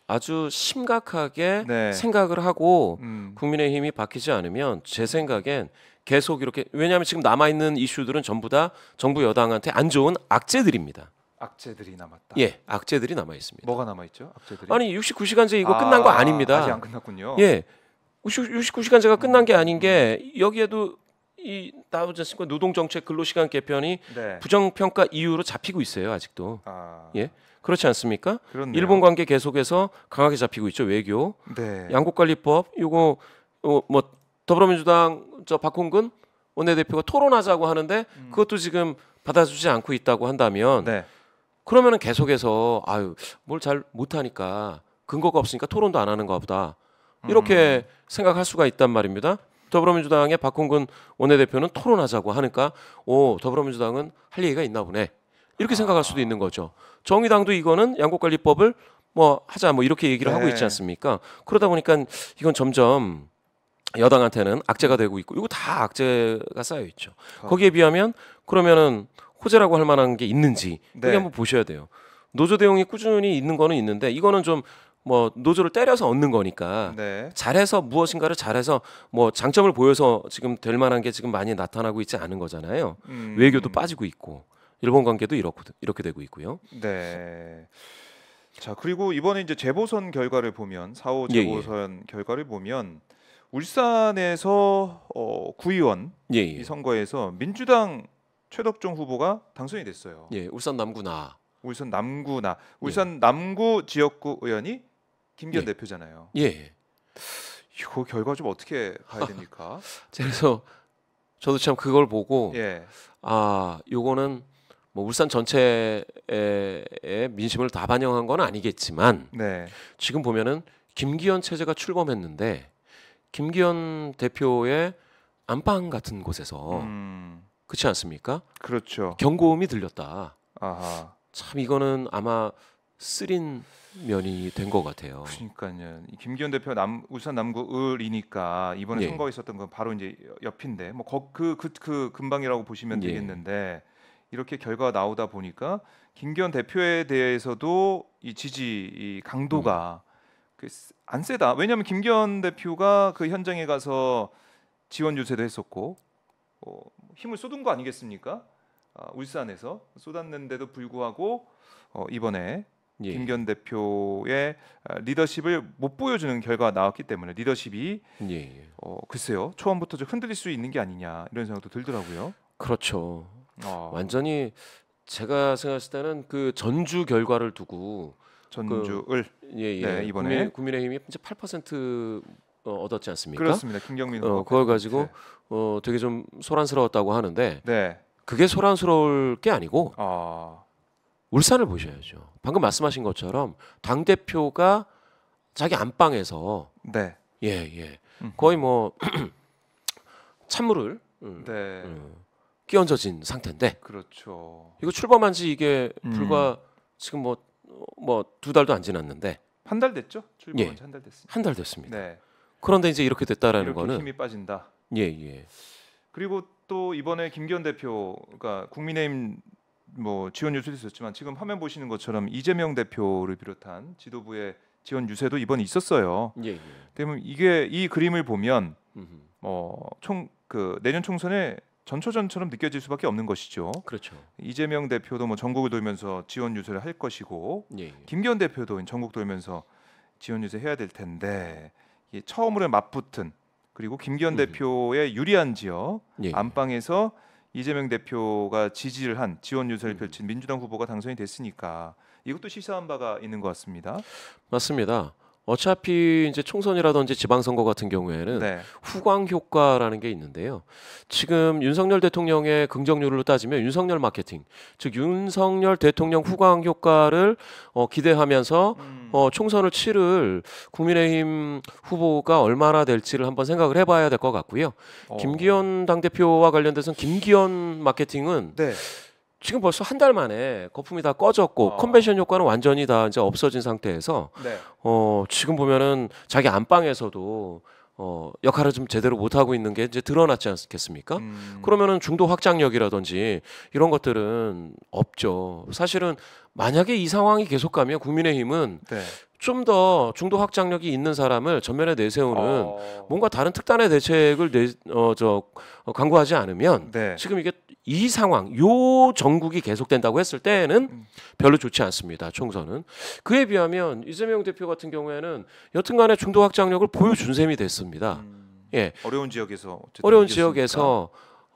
아주 심각하게 네. 생각을 하고 국민의힘이 바뀌지 않으면 제 생각엔 계속 이렇게 왜냐하면 지금 남아있는 이슈들은 전부 다 정부 여당한테 안 좋은 악재들입니다. 악재들이 남았다. 예, 악재들이 남아 있습니다. 뭐가 남아 있죠? 악재들이? 아니 69시간제 이거 끝난 거 아닙니다. 아직 안 끝났군요. 예, 69시간제가 끝난 게 아닌 게 여기에도 이 나오지 않습니까? 노동정책 근로시간 개편이 네. 부정평가 이유로 잡히고 있어요 아직도. 예, 그렇지 않습니까? 그렇네요. 일본 관계 계속해서 강하게 잡히고 있죠. 외교, 네. 양국관리법 이거 뭐 더불어민주당 저 박홍근 원내대표가 토론하자고 하는데 그것도 지금 받아주지 않고 있다고 한다면 네. 그러면은 계속해서 아유 뭘 잘 못하니까 근거가 없으니까 토론도 안 하는가 보다 이렇게 생각할 수가 있단 말입니다. 더불어민주당의 박홍근 원내대표는 토론하자고 하니까 오 더불어민주당은 할 얘기가 있나 보네 이렇게 생각할 수도 있는 거죠. 정의당도 이거는 양국관리법을 뭐 하자 뭐 이렇게 얘기를 하고 있지 않습니까? 그러다 보니까 이건 점점 여당한테는 악재가 되고 있고 이거 다 악재가 쌓여 있죠. 거기에 비하면 그러면은 호재라고 할 만한 게 있는지 네. 이게 한번 보셔야 돼요. 노조 대응이 꾸준히 있는 거는 있는데 이거는 좀 뭐 노조를 때려서 얻는 거니까 네. 잘해서 무엇인가를 잘해서 뭐 장점을 보여서 지금 될 만한 게 지금 많이 나타나고 있지 않은 거잖아요. 외교도 빠지고 있고 일본 관계도 이렇게 되고 있고요. 네. 자 그리고 이번에 이제 재보선 결과를 보면 4.5 재보선 결과를 보면 울산에서 구의원 이 선거에서 민주당 최덕종 후보가 당선이 됐어요. 예, 울산 남구나. 울산 남구나 울산 남구 지역구 의원이 김기현 대표잖아요. 예. 이거 결과 좀 어떻게 봐야 됩니까? 그래서 저도 참 그걸 보고 아, 요거는 뭐 울산 전체의 민심을 다 반영한 건 아니겠지만 지금 보면은 김기현 체제가 출범했는데 김기현 대표의 안방 같은 곳에서 그렇지 않습니까? 그렇죠. 경고음이 들렸다. 아하. 참 이거는 아마 쓰린 면이 된 것 같아요. 그러니까요. 김기현 대표 울산 남구 을이니까 이번에 선거에 있었던 건 바로 이제 옆인데 뭐 그 근방이라고 보시면 되겠는데 이렇게 결과가 나오다 보니까 김기현 대표에 대해서도 이 지지 이 강도가 안 세다. 왜냐하면 김기현 대표가 그 현장에 가서 지원 유세도 했었고 힘을 쏟은 거 아니겠습니까? 울산에서 쏟았는데도 불구하고 이번에 김기현 대표의 리더십을 못 보여주는 결과가 나왔기 때문에 리더십이 글쎄요 처음부터 좀 흔들릴 수 있는 게 아니냐 이런 생각도 들더라고요. 그렇죠. 완전히 제가 생각했을 때는 그 전주 결과를 두고 전주을 네, 이번에 국민의힘이 이제 8% 얻었지 않습니까? 그렇습니다. 김경민 후보 그걸 가지고 되게 좀 소란스러웠다고 하는데 그게 소란스러울 게 아니고 울산을 보셔야죠. 방금 말씀하신 것처럼 당 대표가 자기 안방에서 거의 뭐 찬물을 끼얹어진 상태인데 그렇죠. 이거 출범한 지 이게 불과 지금 뭐 2달도 안 지났는데 한 달 됐죠? 출범한 지 한 달 됐습니다. 한 달 됐습니다. 그런데 이제 이렇게 됐다라는 이렇게 거는 힘이 빠진다. 예. 그리고 또 이번에 김기현 대표가 국민의힘 뭐 지원 유세도 있었지만 지금 화면 보시는 것처럼 이재명 대표를 비롯한 지도부의 지원 유세도 이번에 있었어요. 그러면 이게 이 그림을 보면 내년 총선에 전초전처럼 느껴질 수밖에 없는 것이죠. 그렇죠. 이재명 대표도 뭐 전국을 돌면서 지원 유세를 할 것이고 김기현 대표도 전국 돌면서 지원 유세 해야 될 텐데 이게 처음으로 맞붙은 그리고 김기현 대표의 유리한 지역 안방에서 이재명 대표가 지지를 한 지원 유세를 펼친 민주당 후보가 당선이 됐으니까 이것도 시사한 바가 있는 것 같습니다. 맞습니다. 어차피 이제 총선이라든지 지방선거 같은 경우에는 후광 효과라는 게 있는데요. 지금 윤석열 대통령의 긍정률로 따지면 윤석열 마케팅, 즉 윤석열 대통령 후광 효과를 기대하면서 총선을 치를 국민의힘 후보가 얼마나 될지를 한번 생각을 해봐야 될 것 같고요. 김기현 당대표와 관련돼서는 김기현 마케팅은 지금 벌써 한 달 만에 거품이 다 꺼졌고 컨벤션 효과는 완전히 다 이제 없어진 상태에서 지금 보면은 자기 안방에서도 역할을 좀 제대로 못 하고 있는 게 이제 드러났지 않겠습니까? 그러면은 중도 확장력이라든지 이런 것들은 없죠. 사실은 만약에 이 상황이 계속 가면 국민의힘은 네. 좀 더 중도 확장력이 있는 사람을 전면에 내세우는 뭔가 다른 특단의 대책을 강구하지 않으면 네. 지금 이게 이 상황, 요 정국이 계속된다고 했을 때는 별로 좋지 않습니다. 총선은. 그에 비하면 이재명 대표 같은 경우에는 여튼간에 중도 확장력을 보여준 셈이 됐습니다. 예, 어려운 지역에서 어쨌든 어려운 이겼으니까. 지역에서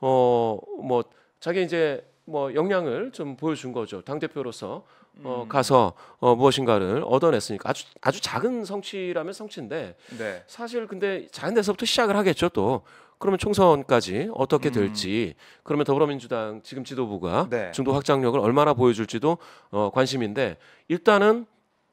뭐 자기 이제 뭐 역량을 좀 보여준 거죠. 당 대표로서 가서 무엇인가를 얻어냈으니까 아주 작은 성취라면 성취인데 네. 사실 근데 작은 데서부터 시작을 하겠죠. 또 그러면 총선까지 어떻게 될지 그러면 더불어민주당 지금 지도부가 네. 중도 확장력을 얼마나 보여줄지도 관심인데 일단은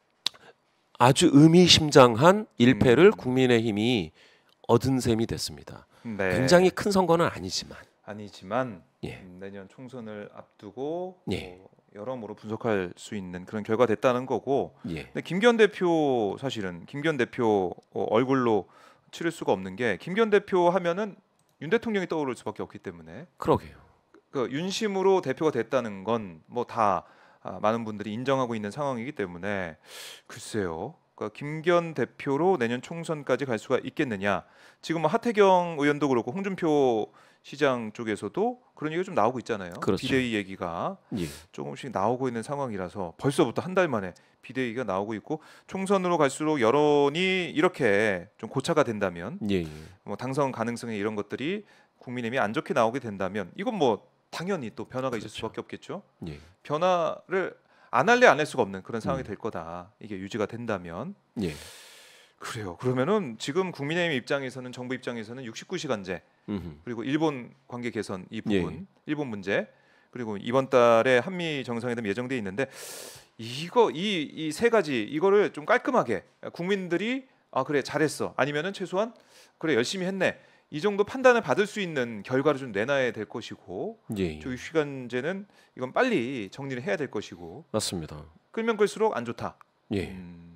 아주 의미심장한 일패를 국민의힘이 얻은 셈이 됐습니다. 네. 굉장히 큰 선거는 아니지만 예. 내년 총선을 앞두고 예. 뭐 여러모로 분석할 수 있는 그런 결과가 됐다는 거고. 예. 근데 김기현 대표 사실은 김기현 대표 얼굴로 치를 수가 없는 게 김기현 대표 하면은 윤 대통령이 떠오를 수밖에 없기 때문에 그러게요. 그 윤심으로 대표가 됐다는 건 뭐 다 많은 분들이 인정하고 있는 상황이기 때문에 글쎄요. 그러니까 김기현 대표로 내년 총선까지 갈 수가 있겠느냐? 지금 뭐 하태경 의원도 그렇고 홍준표 시장 쪽에서도 그런 얘기가 좀 나오고 있잖아요. 그렇죠. 비대위 얘기가 예. 조금씩 나오고 있는 상황이라서 벌써부터 한 달 만에 비대위가 나오고 있고 총선으로 갈수록 여론이 이렇게 좀 고차가 된다면 예. 뭐 당선 가능성이 이런 것들이 국민의힘이 안 좋게 나오게 된다면 이건 뭐 당연히 또 변화가 있을 그렇죠. 수밖에 없겠죠. 예. 변화를 안 할래 안 할 수가 없는 그런 상황이 될 거다. 이게 유지가 된다면. 예. 그래요. 그러면은 지금 국민의힘 입장에서는 정부 입장에서는 69시간제 그리고 일본 관계 개선 이 부분, 일본 문제 그리고 이번 달에 한미 정상회담 예정돼 있는데 이거 이 세 가지 이거를 좀 깔끔하게 국민들이 그래 잘했어 아니면은 최소한 그래 열심히 했네 이 정도 판단을 받을 수 있는 결과를 좀 내놔야 될 것이고 예. 69시간제는 이건 빨리 정리를 해야 될 것이고 맞습니다. 끌면 끌수록 안 좋다. 예.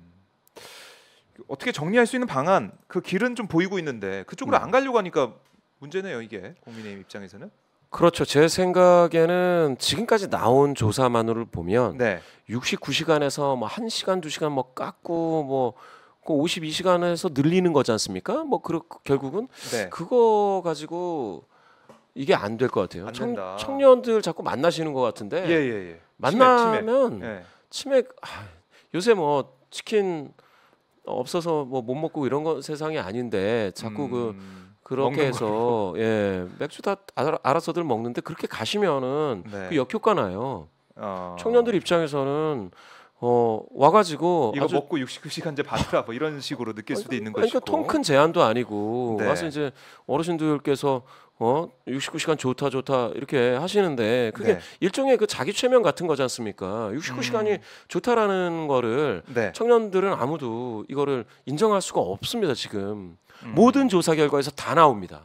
어떻게 정리할 수 있는 방안 그 길은 좀 보이고 있는데 그쪽으로 안 가려고 하니까 문제네요 이게 국민의힘 입장에서는. 그렇죠. 제 생각에는 지금까지 나온 조사만으로 보면 네. 69시간에서 뭐 1시간, 2시간 뭐 깎고 뭐 52시간에서 늘리는 거지 않습니까? 뭐 결국은 네. 그거 가지고 이게 안 될 것 같아요. 안 된다. 청년들 자꾸 만나시는 것 같은데 예. 만나면 치맥. 요새 뭐 치킨 없어서 뭐 못 먹고 이런 건 세상이 아닌데 자꾸 그렇게 해서 맥주 다 알아서들 먹는데 그렇게 가시면은 네. 그 역효과 나요. 청년들 입장에서는 와가지고 이거 아주 먹고 69시간제 받으라 뭐 이런 식으로 느낄 수도 있는 것이고. 그러니까 통 큰 제한도 아니고 네. 와서 이제 어르신들께서 69시간 좋다 이렇게 하시는데 그게 네. 일종의 그 자기 최면 같은 거지 않습니까? 69시간이 좋다라는 거를 네. 청년들은 아무도 이거를 인정할 수가 없습니다. 지금 모든 조사 결과에서 다 나옵니다.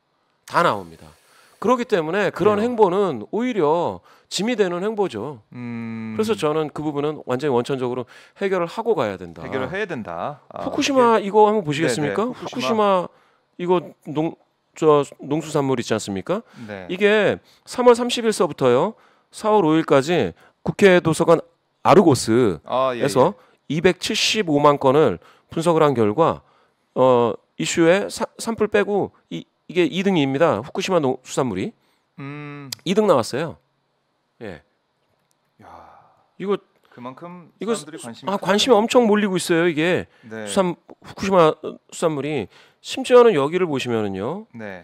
그렇기 때문에 그런 그래요. 행보는 오히려 짐이 되는 행보죠. 그래서 저는 그 부분은 완전히 원천적으로 해결을 하고 가야 된다. 해결을 해야 된다. 후쿠시마 이거 한번 보시겠습니까? 네네, 후쿠시마 이거 농수산물 있지 않습니까? 네. 이게 3월 30일서부터요 4월 5일까지 국회 도서관 아르고스에서 275만 건을 분석을 한 결과 이슈에 산불 빼고 이게 2등입니다. 후쿠시마 농수산물이 2등 나왔어요. 예. 야, 이거 그만큼 이거 사람들이 관심이 엄청 몰리고 있어요. 이게 네. 후쿠시마 수산물이 심지어는 여기를 보시면은요. 네.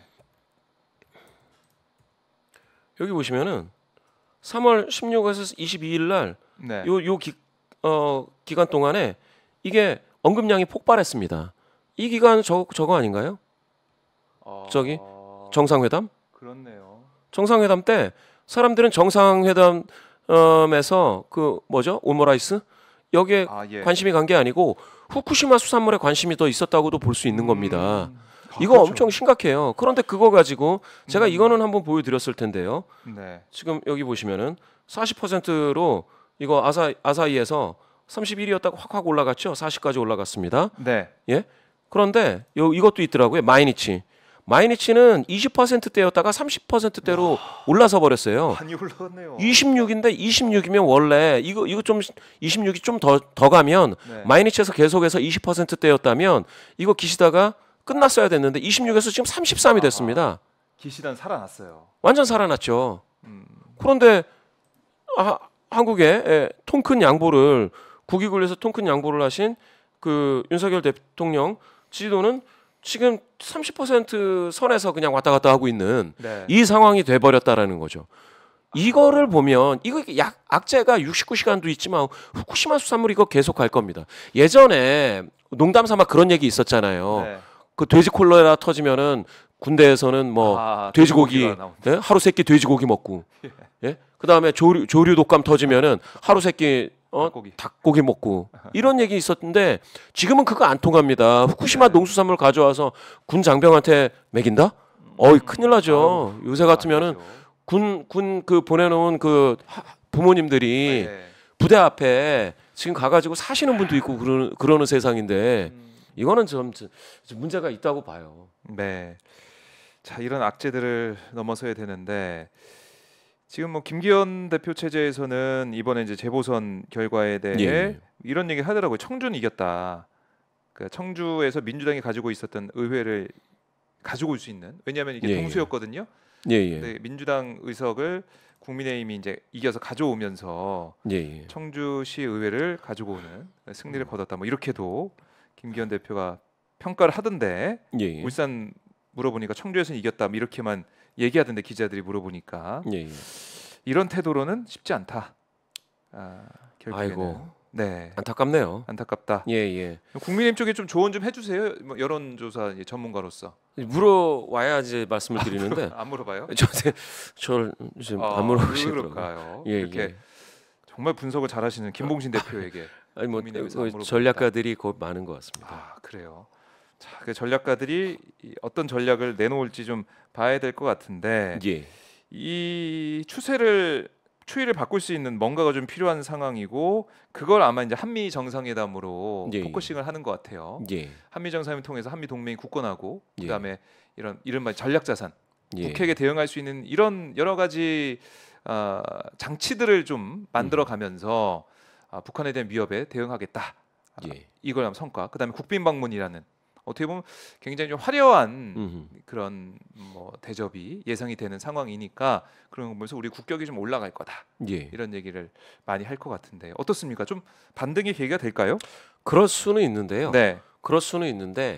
여기 보시면은 3월 16일에서 22일 날 네. 기간 동안에 이게 언급량이 폭발했습니다. 이 기간 저거 아닌가요? 저기 정상회담? 그렇네요. 정상회담 때 사람들은 정상회담에서 그 뭐죠? 오므라이스 여기에 관심이 간 게 아니고 후쿠시마 수산물에 관심이 더 있었다고도 볼 수 있는 겁니다. 이거 그렇죠. 엄청 심각해요. 그런데 그거 가지고 제가 이거는 한번 보여드렸을 텐데요. 네. 지금 여기 보시면은 40%로 이거 아사히에서 31이었다가 확 올라갔죠. 40까지 올라갔습니다. 네. 예? 그런데 이것도 있더라고요. 마이니치는 20%대였다가 30%대로 올라서 버렸어요. 많이 올라갔네요. 26인데 26이면 원래 이거 좀 26이 좀 더 가면 네. 마이니치에서 계속해서 20%대였다면 이거 기시다가 끝났어야 됐는데 26에서 지금 33이 됐습니다. 기시단 살아났어요. 완전 살아났죠. 그런데 한국의 통 큰 양보를 국익을 위해서 통 큰 양보를 하신 그 윤석열 대통령 지지도는 지금 30% 선에서 그냥 왔다 갔다 하고 있는 네. 이 상황이 돼버렸다라는 거죠. 이거를 보면 이거 악재가 69시간도 있지만 후쿠시마 수산물 이거 계속 갈 겁니다. 예전에 농담 삼아 그런 얘기 있었잖아요. 네. 그 돼지 콜레라 터지면은 군대에서는 뭐 돼지고기 예? 하루 세끼 돼지고기 먹고 예? 그다음에 조류 독감 터지면은 하루 세끼 닭고기 먹고 이런 얘기 있었는데 지금은 그거 안 통합니다. 후쿠시마 농수산물 가져와서 군 장병한테 먹인다? 큰일 나죠. 요새 같으면은 군 그 보내놓은 그 부모님들이 부대 앞에 지금 가가지고 사시는 분도 있고 그러는 세상인데 이거는 좀 문제가 있다고 봐요. 네. 자, 이런 악재들을 넘어서야 되는데 지금 뭐 김기현 대표 체제에서는 이번에 이제 재보선 결과에 대해 이런 얘기 하더라고요. 청주는 이겼다. 그러니까 청주에서 민주당이 가지고 있었던 의회를 가지고 올 수 있는, 왜냐하면 이게 동수였거든요. 근데 민주당 의석을 국민의힘이 이제 이겨서 가져오면서 청주시 의회를 가지고 오는 승리를 거뒀다. 뭐 이렇게도 김기현 대표가 평가를 하던데 울산 물어보니까 청주에서는 이겼다. 뭐 이렇게만 얘기하던데 기자들이 물어보니까 이런 태도로는 쉽지 않다. 결국에는. 아이고, 네, 안타깝네요. 안타깝다. 예. 국민의힘 쪽에 좀 조언 좀 해주세요. 뭐 여론조사 전문가로서. 물어와야지 말씀을 드리는데 안 물어봐요? 저 지금 안 물어보시더라고요. 이렇게 정말 분석을 잘하시는 김봉신 대표에게. 아니 뭐 전략가들이 곧 많은 것 같습니다. 그래요. 자, 그 전략가들이 어떤 전략을 내놓을지 좀 봐야 될 것 같은데 이 추이를 바꿀 수 있는 뭔가가 좀 필요한 상황이고 그걸 아마 이제 한미 정상회담으로 포커싱을 하는 것 같아요. 한미 정상회담을 통해서 한미 동맹이 굳건하고 그다음에 이런 이른바 전략자산, 북핵에 대응할 수 있는 이런 여러 가지 장치들을 좀 만들어가면서 북한에 대한 위협에 대응하겠다. 이걸 하면 성과. 그다음에 국빈 방문이라는 어떻게 보면 굉장히 좀 화려한 그런 뭐 대접이 예상이 되는 상황이니까 그런 거 보면서 우리 국격이 좀 올라갈 거다. 이런 얘기를 많이 할 것 같은데 어떻습니까? 좀 반등의 계기가 될까요? 그럴 수는 있는데요. 네. 그럴 수는 있는데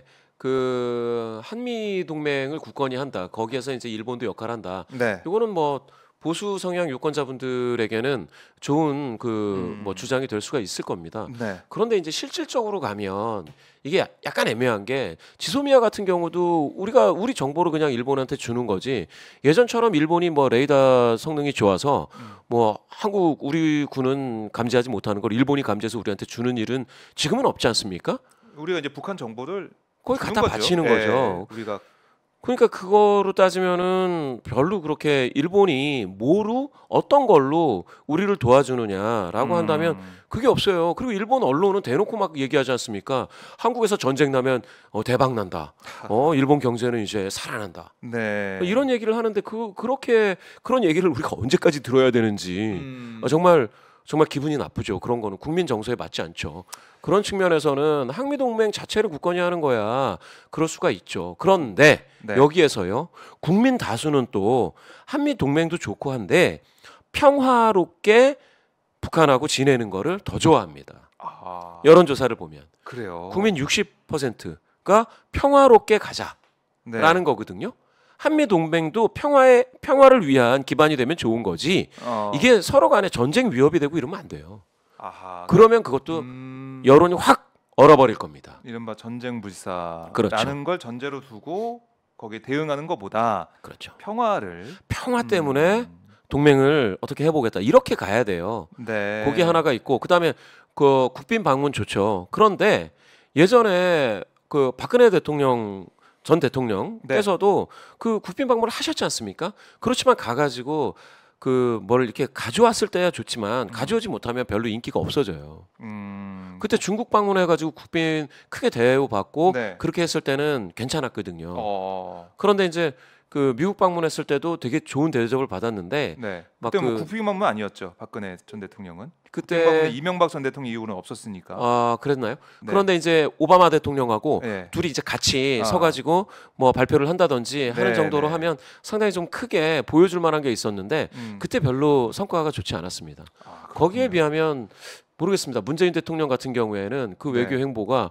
그 한미 동맹을 굳건히 한다. 거기에서 이제 일본도 역할한다. 이거는 뭐 보수 성향 유권자분들에게는 좋은 그 뭐 주장이 될 수가 있을 겁니다. 그런데 이제 실질적으로 가면 이게 약간 애매한 게 지소미아 같은 경우도 우리 정보를 그냥 일본한테 주는 거지 예전처럼 일본이 뭐 레이더 성능이 좋아서 뭐 우리 군은 감지하지 못하는 걸 일본이 감지해서 우리한테 주는 일은 지금은 없지 않습니까? 우리가 이제 북한 정보를 거의 갖다 바치는 거죠. 우리가 그러니까 그거로 따지면은 별로 그렇게 일본이 어떤 걸로 우리를 도와주느냐라고 한다면 그게 없어요. 그리고 일본 언론은 대놓고 막 얘기하지 않습니까? 한국에서 전쟁 나면 대박 난다. 일본 경제는 이제 살아난다. 이런 얘기를 하는데 그런 얘기를 우리가 언제까지 들어야 되는지 정말 기분이 나쁘죠. 그런 거는 국민 정서에 맞지 않죠. 그런 측면에서는 한미 동맹 자체를 굳건히 하는 거야. 그럴 수가 있죠. 그런데 여기에서요. 국민 다수는 또 한미 동맹도 좋고 한데 평화롭게 북한하고 지내는 거를 더 좋아합니다. 여론조사를 보면. 그래요. 국민 60%가 평화롭게 가자라는 거거든요. 한미 동맹도 평화를 위한 기반이 되면 좋은 거지. 이게 서로 간에 전쟁 위협이 되고 이러면 안 돼요. 그러면 그것도 여론이 확 얼어버릴 겁니다. 이른바 전쟁 불사라는 걸 전제로 두고 거기에 대응하는 것보다 평화 때문에 동맹을 어떻게 해보겠다 이렇게 가야 돼요. 거기 하나가 있고 그다음에 그 국빈 방문 좋죠. 그런데 예전에 그 박근혜 전 대통령께서도 그 국빈 방문을 하셨지 않습니까? 그렇지만 가가지고 그 뭘 이렇게 가져왔을 때야 좋지만 가져오지 못하면 별로 인기가 없어져요. 그때 중국 방문해가지고 국빈 크게 대우받고 네. 그렇게 했을 때는 괜찮았거든요. 어. 그런데 이제 그 미국 방문했을 때도 되게 좋은 대접을 받았는데 네. 막 그때 뭐 그- 국빈 방문 아니었죠. 박근혜 전 대통령은. 국빈 그때 방문은 이명박 전 대통령 이후는 없었으니까. 아 그랬나요? 네. 그런데 이제 오바마 대통령하고 네. 둘이 이제 같이 아. 서가지고 뭐 발표를 한다든지 하는 네, 정도로 네. 하면 상당히 좀 크게 보여줄 만한 게 있었는데 그때 별로 성과가 좋지 않았습니다. 아, 거기에 그렇군요. 비하면 모르겠습니다. 문재인 대통령 같은 경우에는 그 네. 외교 행보가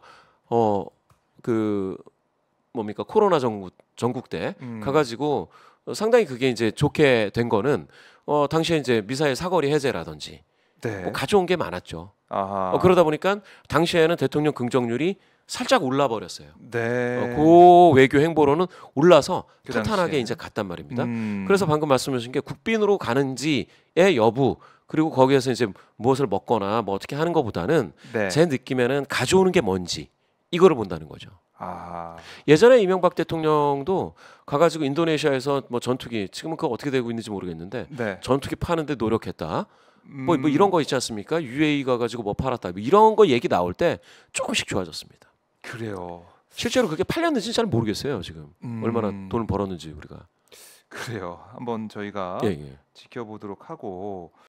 그 뭡니까 코로나 전국 때 가가지고 상당히 그게 이제 좋게 된 거는 당시에 이제 미사일 사거리 해제라든지 네. 뭐 가져온 게 많았죠. 아하. 그러다 보니까 당시에는 대통령 긍정률이 살짝 올라 버렸어요. 네. 그 외교 행보로는 올라서 그 탄탄하게 당시에는? 이제 갔단 말입니다. 음. 그래서 방금 말씀하신 게 국빈으로 가는지의 여부 그리고 거기에서 이제 무엇을 먹거나 뭐 어떻게 하는 것보다는 네. 제 느낌에는 가져오는 게 뭔지 이거를 본다는 거죠. 아. 예전에 이명박 대통령도 가가지고 인도네시아에서 뭐 전투기 지금은 그거 어떻게 되고 있는지 모르겠는데 네. 전투기 파는데 노력했다. 뭐 이런 거 있지 않습니까? UAE 가가지고 뭐 팔았다. 뭐 이런 거 얘기 나올 때 조금씩 좋아졌습니다. 그래요. 실제로 그게 팔렸는지 잘 모르겠어요. 지금 얼마나 돈을 벌었는지 우리가. 그래요. 한번 저희가 예, 예. 지켜보도록 하고